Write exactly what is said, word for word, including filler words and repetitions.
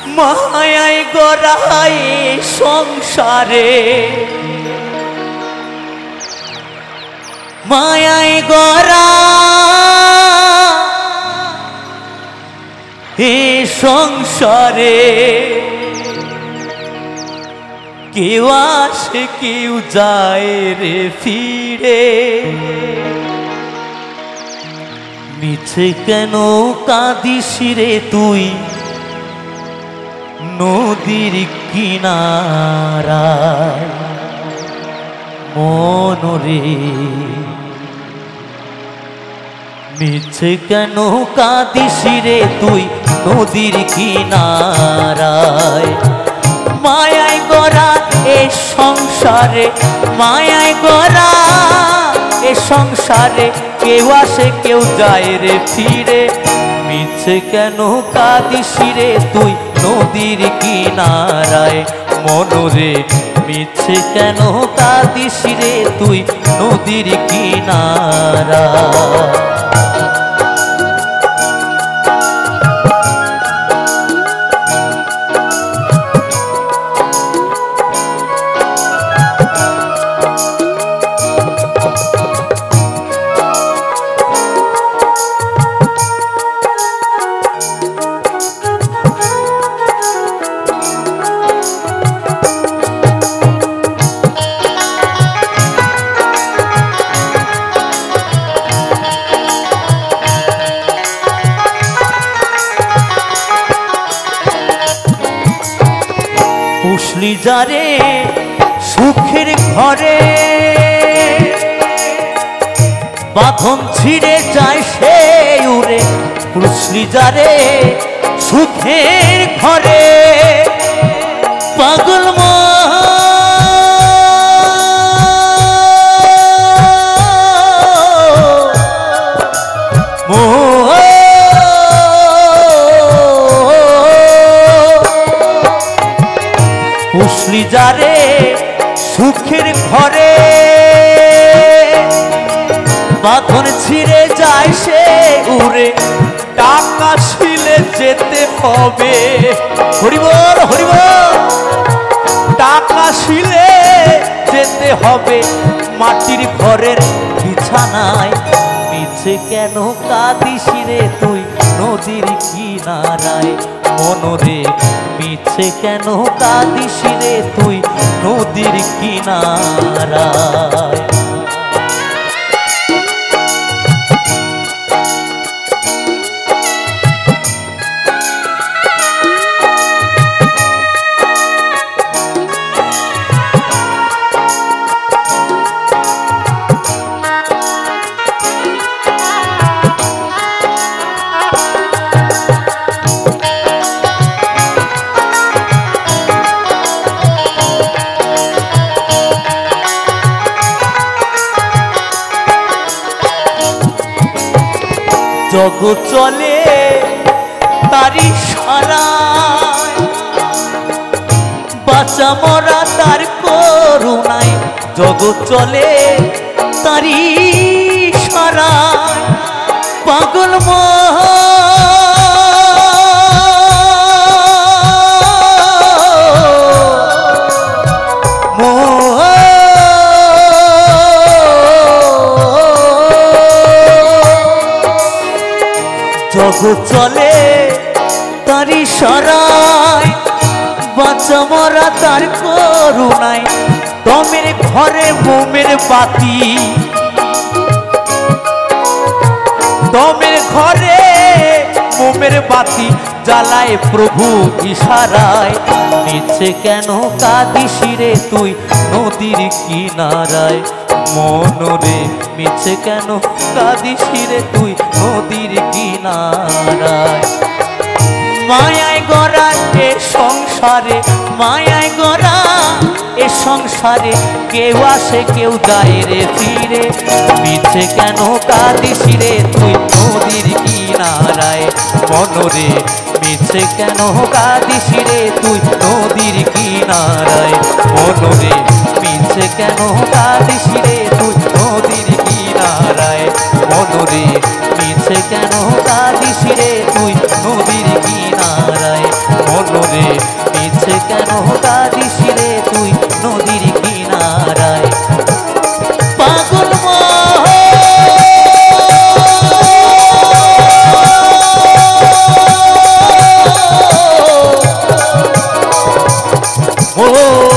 মায়ায় গড়াই সংসারে মায়ায় গড়া এ সংসারে কেউ আসে কেউ যায় রে ফিরে মিছে কেন কাঁদিস রে তুই নদীর কিনারায় মনরে মিছে কেন কাঁদিস রে তুই নদীর কিনারায় মায়ায় গড়া এ সংসারে মায়ায় গড়া এ সংসারে কেউ আসে কেউ যায় রে ফিরে মিছে কেন কাঁদিস রে তুই নদীর কিনারায় মনরে মিছে কেন কাঁদিস রে তুই নদীর কিনারায় পুষলি যারে সুখের ঘরে বাঁধন ছিঁড়ে যায় সে উড়ে পুষলি যারে সুখের ঘরে পাগল পুষলি যারে সুখের ঘরে বাঁধন ছিঁড়ে যায় সে উড়ে টাকা শিলে যেতে হবে হরিবল হরিবল টাকা শিলে যেতে হবে মাটির ঘরের বিছানায় মিছে কেন কাঁদিস রে তুই নদীর কিনারায় মনরে মিছে কেন কাঁদিস রে তুই নদীর কিনারায় জগৎ চলে তারি সারায় বাঁচা মরা তার করুণায় জগৎ চলে তারি সারায় পাগল জগৎ চলে তারি সরায় বাঁচা মরা তার করুণায় দমের ঘরে মোমের বাতি দমের ঘরে মোমের বাতি জ্বালায় প্রভু ইশারায় মিছে কেন কাঁদিস রে তুই নদীর কিনারায় মনরে মিছে কেন কাঁদিস রে তুই নদীর কিনারায় মায়ায় গড়া এ সংসারে মায়ায় গড়া এ সংসারে কেউ আসে কেউ যায় রে ফিরে মিছে কেন কাঁদিস রে তুই নদীর কিনারায় মনরে মিছে কেন কাঁদিস রে তুই নদীর কিনারায় মনরে মিছে কেন কাঁদিস রে তুই নদীর কিনারায় মনরে মিছে কেন কাঁদিস রে তুই নদীর কিনারায় মনরে ও